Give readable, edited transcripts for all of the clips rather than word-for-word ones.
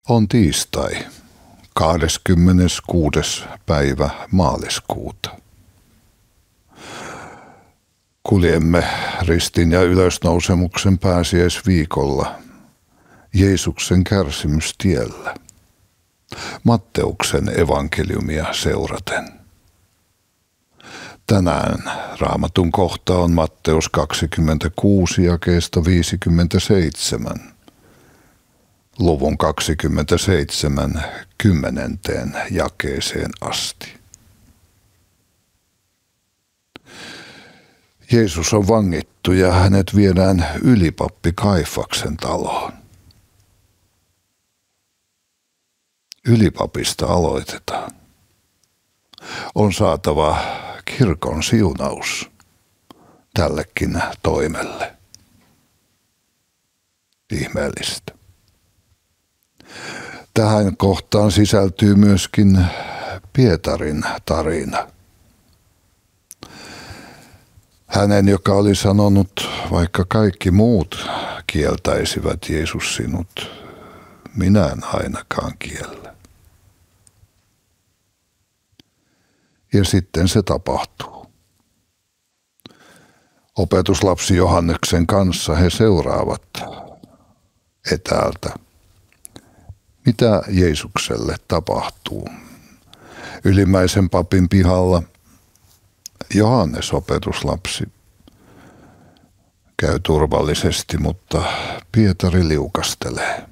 On tiistai, 26. päivä maaliskuuta. Kuljemme ristin ja ylösnousemuksen pääsiäisviikolla Jeesuksen kärsimystiellä, Matteuksen evankeliumia seuraten. Tänään Raamatun kohta on Matteus 26 jakeesta 57. Luvun 27 10. jakeeseen asti. Jeesus on vangittu ja hänet viedään ylipappi Kaifaksen taloon. Ylipapista aloitetaan. On saatava kirkon siunaus tällekin toimelle. Ihmeellistä. Tähän kohtaan sisältyy myöskin Pietarin tarina. Hänen, joka oli sanonut, vaikka kaikki muut kieltäisivät Jeesus sinut, minä en ainakaan kiellä. Ja sitten se tapahtuu. Opetuslapsi Johanneksen kanssa he seuraavat etäältä, mitä Jeesukselle tapahtuu. Ylimmäisen papin pihalla Johannes opetuslapsi käy turvallisesti, mutta Pietari liukastelee.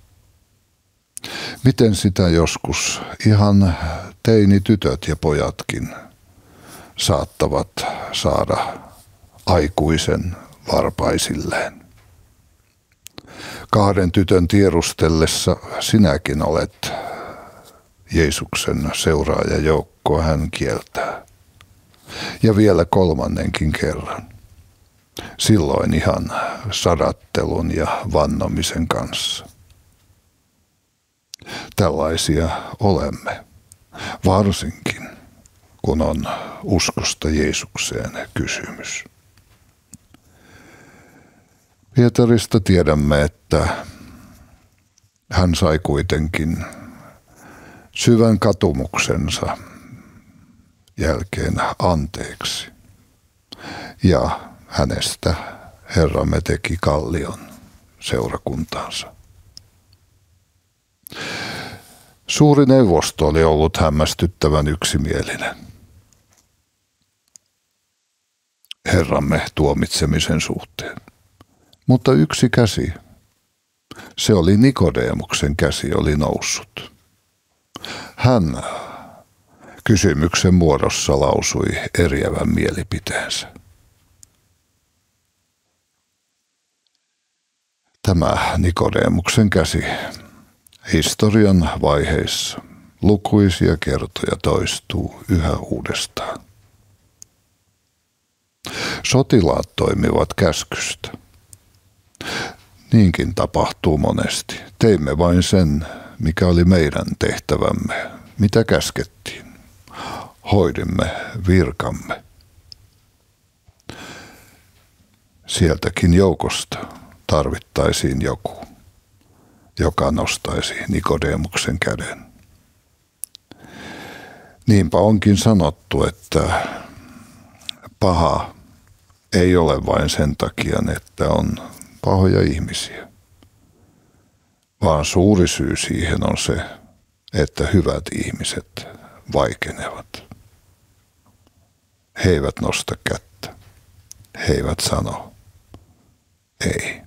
Miten sitä joskus ihan teinitytöt ja pojatkin saattavat saada aikuisen varpaisilleen. Kahden tytön tiedustellessa sinäkin olet Jeesuksen seuraajajoukkoa, hän kieltää. Ja vielä kolmannenkin kerran. Silloin ihan sadattelun ja vannomisen kanssa. Tällaisia olemme, varsinkin kun on uskosta Jeesukseen kysymys. Pietarista tiedämme, että hän sai kuitenkin syvän katumuksensa jälkeen anteeksi. Ja hänestä Herramme teki kallion seurakuntaansa. Suuri neuvosto oli ollut hämmästyttävän yksimielinen Herramme tuomitsemisen suhteen. Mutta yksi käsi, se oli Nikodemuksen käsi, oli noussut. Hän kysymyksen muodossa lausui eriävän mielipiteensä. Tämä Nikodemuksen käsi historian vaiheissa lukuisia kertoja toistuu yhä uudestaan. Sotilaat toimivat käskystä. Niinkin tapahtuu monesti. Teimme vain sen, mikä oli meidän tehtävämme, mitä käskettiin. Hoidimme virkamme. Sieltäkin joukosta tarvittaisiin joku, joka nostaisi Nikodemuksen käden. Niinpä onkin sanottu, että paha ei ole vain sen takia, että on pahoja ihmisiä, vaan suuri syy siihen on se, että hyvät ihmiset vaikenevat. He eivät nosta kättä. He eivät sano ei.